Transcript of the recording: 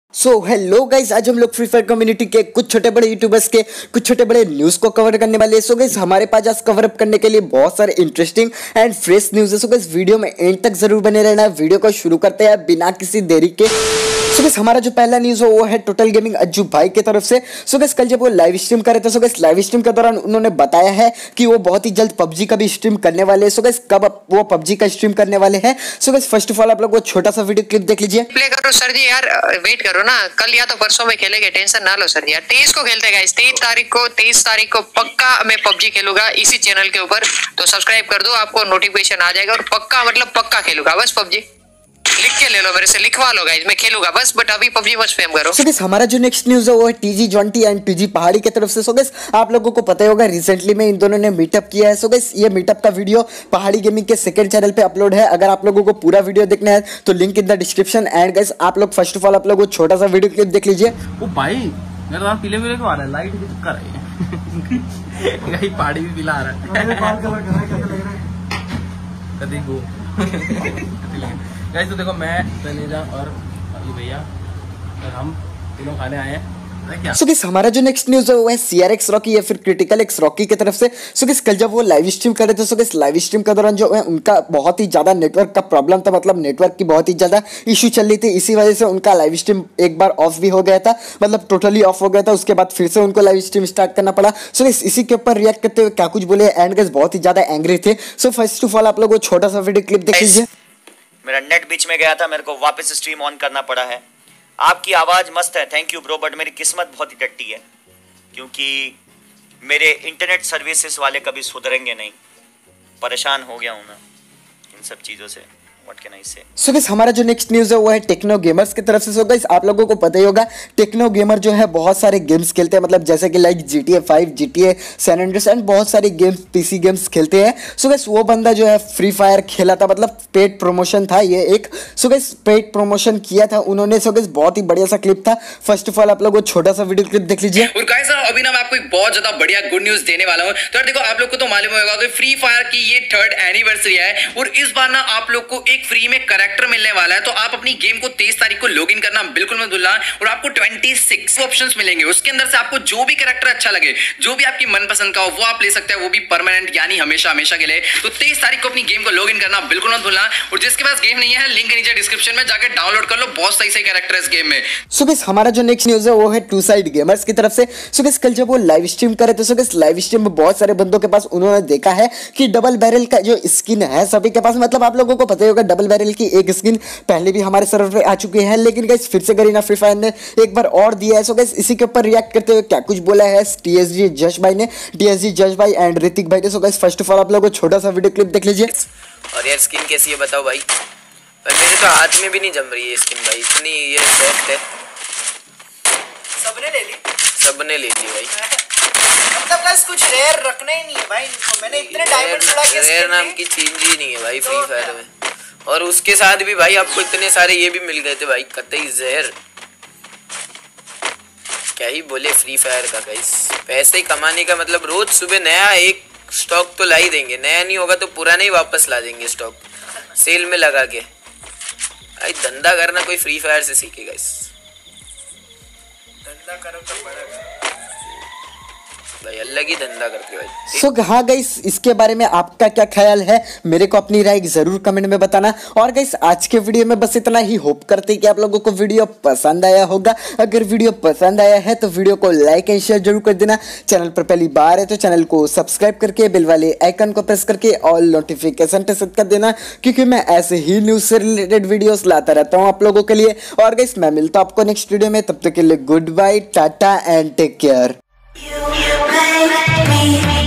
Hello guys, आज हम लोग फ्री फायर कम्युनिटी के कुछ छोटे बड़े यूट्यूबर्स के कुछ छोटे बड़े न्यूज़ को कवर करने वाले हैं। सो गाइस, हमारे पास आज कवर अप करने के लिए बहुत सारे इंटरेस्टिंग एंड फ्रेश न्यूज़ है। सो गाइस, वीडियो में एंड तक जरूर बने रहना। वीडियो को शुरू करते हैं बिना किसी देरी के। सो गाइस, हमारा जो पहला न्यूज़ है वो है टोटल गेमिंग अज्जू भाई की तरफ से। सो गाइस, कल जब वो लाइव स्ट्रीम कर रहे थे, सो गाइस लाइव स्ट्रीम के दौरान उन्होंने बताया है कि वो बहुत ही जल्द पबजी का भी स्ट्रीम करने वाले हैं। सो गाइस, कब वो पबजी का स्ट्रीम करने वाले हैं? So guys, first of all आप लोग वो छोटा सा वीडियो क्लिप देख लीजिए। प्ले करो सर जी, यार वेट करो ना, कल या तो परसों में खेलेंगे, टेंशन ना लो सर जी। यार 23 को खेलते गाइस, 23 तारीख को पक्का मैं पबजी खेलूंगा इसी चैनल के ऊपर। तो सब्सक्राइब कर दो, आपको नोटिफिकेशन आ जाएगा। और पक्का मतलब पक्का खेलूंगा, बस पबजी लिख के ले लो, मेरे से लिखवा लो गाइस, मैं खेलूंगा बस। बट अभी पबजी मत स्पैम करो। सो गाइस, हमारा जो नेक्स्ट न्यूज़ है वो है टीजी जॉन्टी एंड टीजी पहाड़ी की तरफ से। सो गाइस, आप लोगों को पता ही होगा रिसेंटली में इन दोनों ने मीटअप किया है। सो गाइस, ये मीटअप का वीडियो पहाड़ी गेमिंग के सेकंड चैनल पे अपलोड है। अगर आप लोगों को पूरा वीडियो देखना है तो link in the description. And guys, आप लोग फर्स्ट ऑफ ऑल आप लोग वो छोटा सा वीडियो क्लिप देख लीजिए। ओ भाई, मेरा नाम पीले पीले क्यों आ रहा है? लाइट भी कर रही है। गाइस, पहाड़ी भी पीला आ रहा है। कदी को गाइस, तो देखो मैं तनेजा और अभी भैया और हम तीनों खाने आए हैं। सो गाइस, हमारा जो नेक्स्ट न्यूज़ है वो है CRX रॉकी या फिर क्रिटिकल एक्स रॉकी की तरफ से। सो गाइस, कल जब वो लाइव स्ट्रीम कर रहे थे, सो गाइस लाइव स्ट्रीम के दौरान जो है उनका बहुत ही ज़्यादा नेटवर्क का प्रॉब्लम था। मतलब नेटवर्क की बहुत ही ज़्यादा इशू चल रही थी। इसी वजह से उनका लाइव स्ट्रीम एक बार ऑफ भी हो गया था, मतलब टोटली ऑफ हो गया था। उसके बाद फिर से उनको लाइव स्ट्रीम स्टार्ट करना पड़ा। सो गाइस, इसी के ऊपर रिएक्ट करते हुए क्या कुछ बोले एंड गाइस बहुत ही ज़्यादा एंग्री थे। सो फर्स्ट ऑफ ऑल आप लोग वो छोटा सा वीडियो क्लिप देख लीजिए। मेरा नेट बीच में गया था, मेरे को वापस स्ट्रीम ऑन करना पड़ा है। आपकी आवाज़ मस्त है, थैंक यू ब्रो, बट मेरी किस्मत बहुत ही टट्टी है क्योंकि मेरे इंटरनेट सर्विसेज वाले कभी सुधरेंगे नहीं। परेशान हो गया हूँ मैं इन सब चीज़ों से। व्हाट कैन आई से। सो गाइस, हमारा जो नेक्स्ट न्यूज़ है वो है टेक्नो गेमर्स की तरफ से। सो गाइस, आप लोगों को पता ही होगा टेक्नो गेमर जो है बहुत सारे गेम्स खेलते हैं, मतलब जैसे कि like GTA 5, GTA San Andreas and बहुत सारे गेम्स PC गेम्स खेलते हैं। सो गाइस, वो बंदा जो है फ्री फायर खेला था, मतलब पेड प्रमोशन था ये एक। सो गाइस, पेड प्रमोशन किया था उन्होंने। सो गाइस, बहुत ही बढ़िया सा क्लिप था। फर्स्ट ऑफ ऑल आप लोग वो छोटा सा वीडियो क्लिप देख लीजिए। और गाइस, अभी ना मैं आपको एक बहुत ज्यादा बढ़िया गुड न्यूज देने वाला हूं। तो देखो, आप लोग को तो मालूम होगा कि फ्री फायर की ये 3rd एनिवर्सरी है और इस बार ना आप लोग को एक फ्री में कैरेक्टर मिलने वाला है। तो आप अपनी गेम को 23 तारीख को लॉगिन करना बिल्कुल मत भूलना। और आपको 26 ऑप्शंस मिलेंगे, उसके अंदर से आपको जो भी कैरेक्टर अच्छा लगे, जो भी आपकी मनपसंद का हो, वो आप ले सकते हैं, वो भी परमानेंट यानी हमेशा हमेशा के लिए। तो 23 तारीख को अपनी गेम को लॉगिन करना बिल्कुल मत भूलना। और जिसके पास गेम नहीं है, लिंक नीचे डिस्क्रिप्शन में जाकर डाउनलोड कर लो। बहुत सही सही कैरेक्टर है इस गेम में। सो गाइस, हमारा जो नेक्स्ट न्यूज़ है वो है टू साइड गेमर्स की तरफ से। सो गाइस, कल जब वो लाइव स्ट्रीम कर रहे थे, सो गाइस लाइव स्ट्रीम में बहुत सारे बंदों के पास उन्होंने देखा है कि डबल बैरल का जो स्किन है सभी के पास। मतलब आप लोगों को पता ही होगा डबल बैरल की एक स्किन पहले भी हमारे सर्वर पे आ चुकी है, लेकिन गाइस फिर से गरीना फ्री फायर ने एक बार और दिया है। सो गाइस, इसी के ऊपर रिएक्ट करते हुए क्या कुछ बोला है TSG जश भाई ने, TSG जश भाई एंड ऋतिक भाई ने। So guys, first of all आप लोगों को छोटा सा वीडियो क्लिप देख लीजिए। और यार स्किन कैसी है बताओ भाई? मेरे तो हाथ में भी नहीं जम रही है स्किन भाई, इतनी ये सॉफ्ट है। सबने ले ली भाई। मतलब गाइस, कुछ रेयर रखना ही नहीं है भाई इनको। मैंने इतने डायमंड्स उड़ा के रेयर नाम की चीज ही नहीं है भाई फ्री फायर में। और उसके साथ भी भाई आपको इतने सारे ये भी मिल गए थे भाई, कतई जहर। क्या ही बोले फ्री फायर का गाइस, पैसे ही कमाने का मतलब रोज सुबह नया एक स्टॉक तो ला ही देंगे। नया नहीं होगा तो पुराना ही वापस ला देंगे स्टॉक सेल में लगा के। भाई धंधा करना कोई फ्री फायर से सीखे गाइस। धंधा करो तो बड़ा भाई, अलग ही धंधा करते भाई। सो हाँ गाइस, इसके बारे में आपका क्या ख्याल है मेरे को अपनी राय जरूर कमेंट में बताना। और गाइस, आज के वीडियो में बस इतना ही। होप करते हैं कि आप लोगों को वीडियो पसंद आया होगा। अगर वीडियो पसंद आया है तो वीडियो को लाइक एंड शेयर जरूर कर देना। चैनल पर पहली बार है तो चैनल को सब्सक्राइब करके बेल वाले आइकन को प्रेस करके ऑल नोटिफिकेशन पे सेट कर देना, क्योंकि मैं ऐसे ही न्यूज से रिलेटेड वीडियोस लाता रहता हूँ आप लोगों के लिए। और गाइस, मैं मिलता हूँ आपको नेक्स्ट वीडियो में, तब तक के लिए good bye, tata and take care. You make me